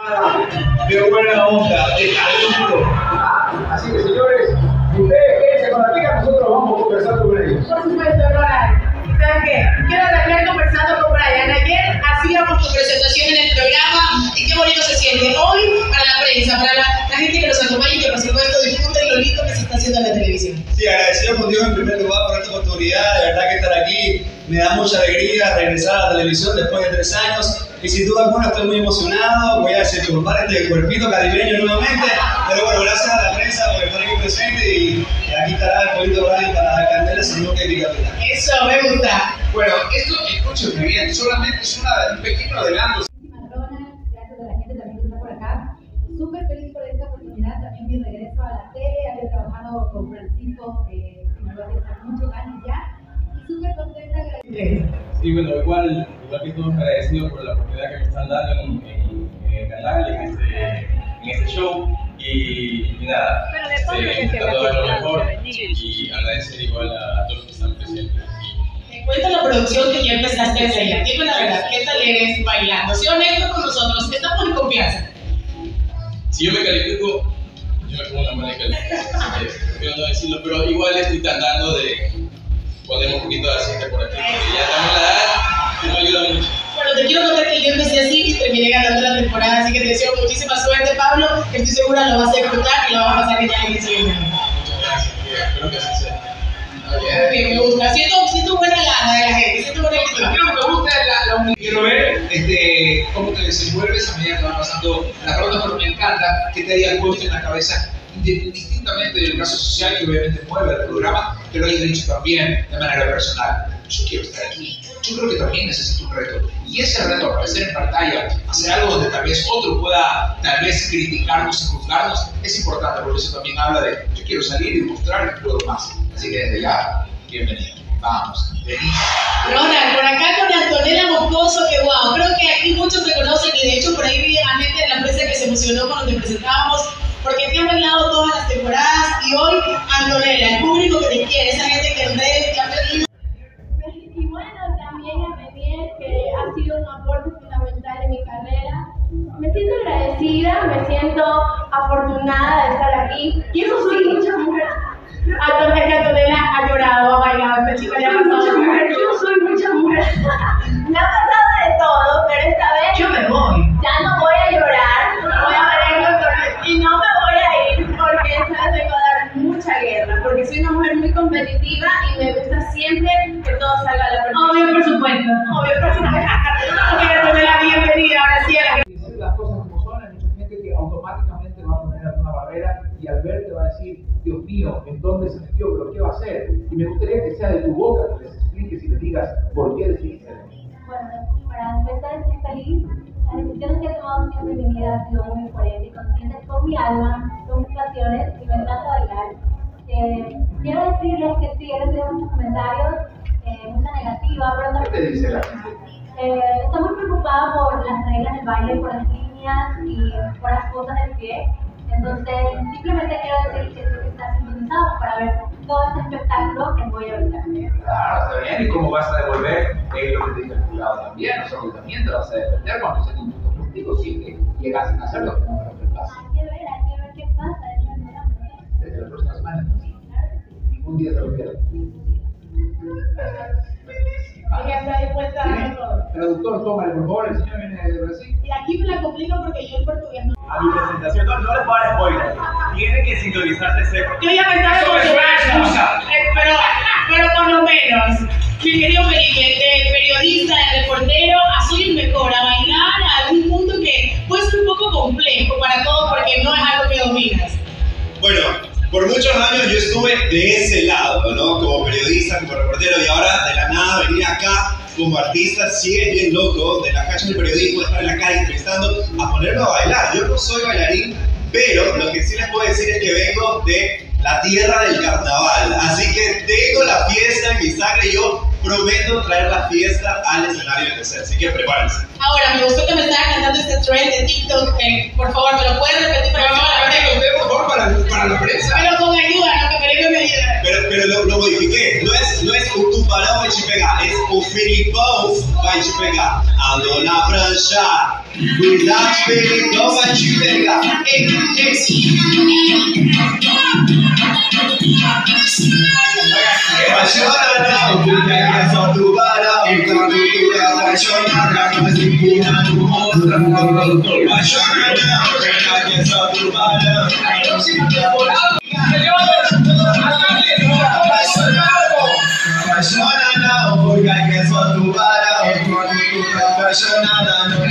¡Qué buena onda! ¡Qué talento! Así que, señores, ustedes quédense con la pica, nosotros vamos conversando con ellos. Por supuesto, Ronald. ¿Saben qué? Quiero arrancar conversando con Brian. Ayer hacíamos tu presentación en el programa y qué bonito se siente. Hoy, para la prensa, para la gente que nos acompaña y que por supuesto difunde lo lindo que se está haciendo en la televisión. Sí, agradecido contigo en primer lugar por esta oportunidad. De verdad que estar aquí me da mucha alegría regresar a la televisión después de 3 años. Y sin duda alguna estoy muy emocionado. Voy a desenvolver este cuerpito caribeño nuevamente. Pero bueno, gracias a la prensa por estar aquí presente. Y aquí estará el polito Brian para dar candela, sino que mi capitán. Eso, me gusta. Bueno, esto, escúchenme bien, solamente es un pequeño adelanto. Ronald, gracias a la gente también que está por acá. Súper feliz por esta oportunidad, también mi regreso a la tele, había trabajado con Francisco, que me lo hace hace muchos años ya, y súper contenta, agradecida. Sí, bueno, igual que todos agradecidos por la oportunidad que me están dando en el canal, en este show, y nada, intentando dar lo mejor y agradecer igual a todos los que están presentes. Cuenta la producción que ya empezaste a ensayar. Dime la verdad, ¿qué tal eres bailando? Sé honesto con nosotros, estamos en confianza. Si yo me califico, yo me pongo una mala calificación, prefiero no decirlo, pero igual estoy tratando de poner un poquito de aceite por aquí, porque ya estamos en la edad que no ayuda mucho. Bueno, te quiero contar que yo empecé así y terminé ganando la temporada, así que te deseo muchísima suerte, Pablo, que estoy segura lo vas a disfrutar y lo vas a pasar genial en el siguiente año. Muchas gracias, espero que así sea. Bien, me gusta, siento buena gana de la gente, siento buena actitud. Lo que me gusta es la humildad. Quiero ver cómo te desenvuelves a medida que van pasando las rondas, pero me encanta que te hayas puesto en la cabeza, distintamente del caso social que obviamente mueve el programa, que lo hayas dicho también de manera personal. Yo quiero estar aquí. Yo creo que también necesito un reto. Y ese reto, aparecer en pantalla, hacer algo donde tal vez otro pueda tal vez criticarnos y juzgarnos, es importante, porque eso también habla de yo quiero salir y demostrar que puedo más. Así que desde ya, bienvenido. Vamos, vení. Ronald, por acá con Antonella Moscoso, que wow, creo que aquí muchos te conocen y de hecho por ahí vi a gente en la prensa que se emocionó cuando te presentábamos porque te han bailado todas las temporadas y hoy Antonella, el público que te quiere, esa gente que en redes te ha pedido. Y bueno, también a Meniel, que ha sido un aporte fundamental en mi carrera. Me siento agradecida, me siento afortunada de estar aquí. Y eso sí, muchas mujeres. Antonella ha llorado, ha bailado, esta chica ya ha pasado. Yo soy mucha mujer. Me ha pasado de todo, pero esta vez Yo me voy. ya no voy a llorar, voy a ver y no me voy a ir porque esta vez vengo a dar mucha guerra, porque soy una mujer muy competitiva y me gusta siempre que todo salga a la perfección. Obvio, por supuesto. Obvio, por supuesto. Antonella, bienvenida, ahora sí a la Decir las cosas como son, hay mucha gente que automáticamente va a poner alguna barrera y al verte va a decir, Dios mío, ¿en dónde se metió? ¿Pero qué va a hacer? Y me gustaría que sea de tu boca que les expliques y les digas por qué decidiste. Bueno, para empezar estoy feliz. Las decisiones que he tomado siempre en mi vida han sido muy coherentes y conscientes con mi alma, con mis pasiones y me encanta bailar. Quiero decirles que sí, he recibido muchos comentarios, mucha negativa, pero ¿Qué también te dice la gente? estoy muy preocupada por las reglas del baile, por las líneas y por las cosas del pie. Entonces, simplemente quiero decir que tú estás sintonizados para ver todo este espectáculo que voy a bailar. Claro, está bien. ¿Y cómo vas a devolver lo que te dice el jurado también? O sea, que también te vas a defender cuando sean injustos contigo si es que llegasen a hacerlo, que no me lo pasa. Hay que ver qué pasa. Desde la próxima semana, entonces. Ningún día te lo pierdas. Ella está dispuesta a darlo todo. Traductor, tómale, por favor, el señor viene de Brasil. Y aquí me la complico porque yo el portugués no. A mi presentación no les puedo dar spoiler. Tienen que sintonizarse seco. Yo ya me estaba Eso es una emocionando. excusa. Pero por lo menos, mi querido Felipe, de periodista, de reportero, a soy el mejor, a bailar a algún punto que puede ser un poco complejo para todos porque no es algo que dominas. Bueno, por muchos años yo estuve de ese lado, ¿no? Como periodista, como reportero, y ahora de la nada venir acá como artista sí es bien loco, de la calle del periodismo, de estar en la calle entrevistando, a ponerme a bailar. Yo no soy bailarín, pero lo que sí les puedo decir es que vengo de la tierra del carnaval, así que tengo la fiesta en mi sangre y yo prometo traer la fiesta al escenario de crecer, así que prepárense. Ahora, me gustó que me estaba cantando este trend de TikTok, por favor, ¿me lo puedes repetir para que por favor, para la prensa. pero con ayuda, no, que Felipe me ayude. Pero lo modifiqué, no es o tubarão vai te pegar, es o Felipão vai te pegar. Ando na prancha, Without feeling, no one you venga. Apasionada, porque que só tu varão. Enquanto tu é apaixonada, mas empurra no monstro. Apasionada, porque que só tu varão. Próxima temporada, señores, Apaixonada, porque que só tu varão. Enquanto tu é apaixonada,